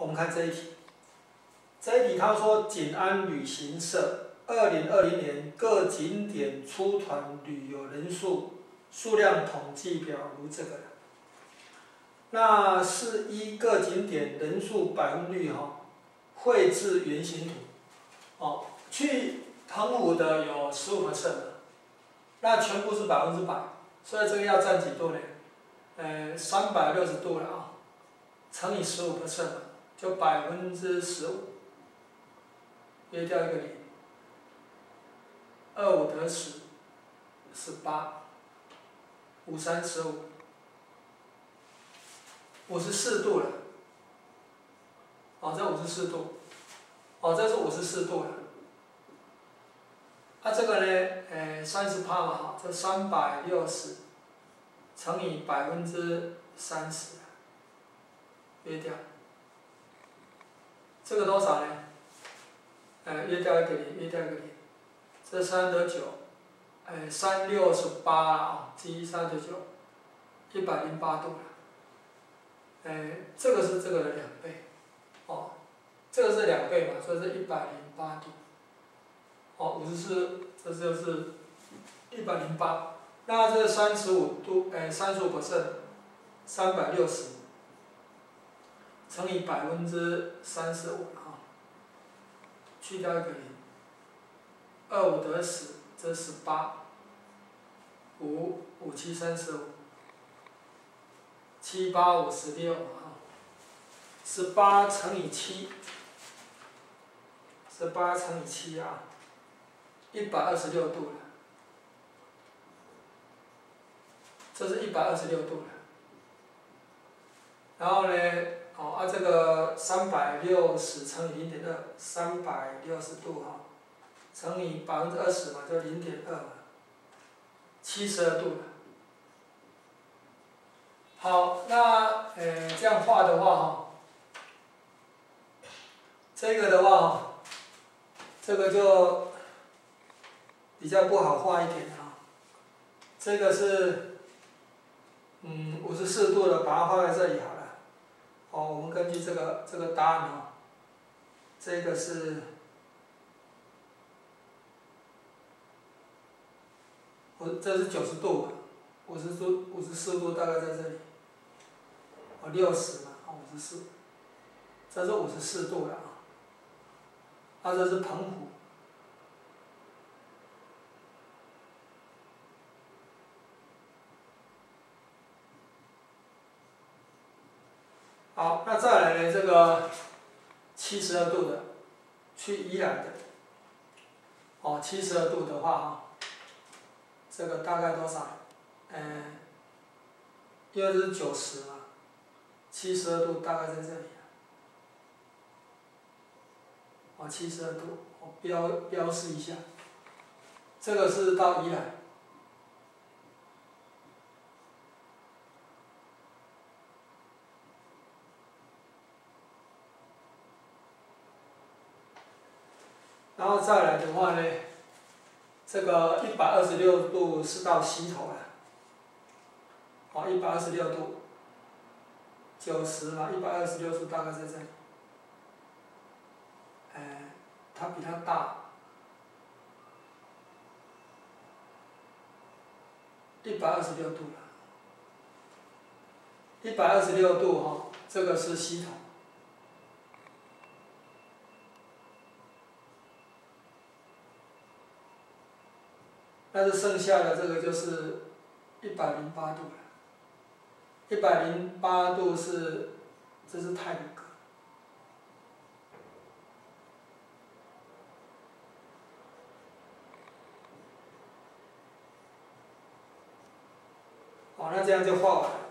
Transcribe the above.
我们看这一题，这一题他说景安旅行社2020年各景点出团旅游人数量统计表如这个。那是依各景点人数百分率绘制圆形图。去澎湖的有15%的，那全部是100%，所以这个要占几度呢？360度了啊，乘以15%就15%，约掉一个零，25得10，18，5、3、15，54度了。这54度，这是54度了。这个呢，30%嘛，这360乘以30%，约掉。这个多少呢？约掉一个零，约掉一个零，这3得9，368啊，积3得9，108度了。这个是这个的2倍，这个是2倍嘛，所以是108度。54，这就是108。那这35度，35%，360乘以35%啊，去掉一个零，25得10，这18，5、5、7、35，7、8、56啊，18乘以7，18乘以7啊，126度了。这是126度了。然后呢，这个360乘以0.2，360度乘以20%嘛，就0.2嘛，72度了。好，那这样画的话这个的话这个就比较不好画一点这个是54度的，把它画在这里好了。我们根据这个答案这个是这是90度，54度大概在这里，60嘛，54，这是54度了这是澎湖。好，那再来呢，这个72度的，去宜兰的，72度的话这个大概多少？因为这是90嘛，72度大概在这里。72度，我标示一下，这个是到宜兰。然后再来的话呢，这个126度是到溪头了，126度，90嘛，126度大概在这里，它比它大，126度了，126度这个是溪头。但是剩下的这个就是108度了，108度这是太鲁阁。那这样就画完了。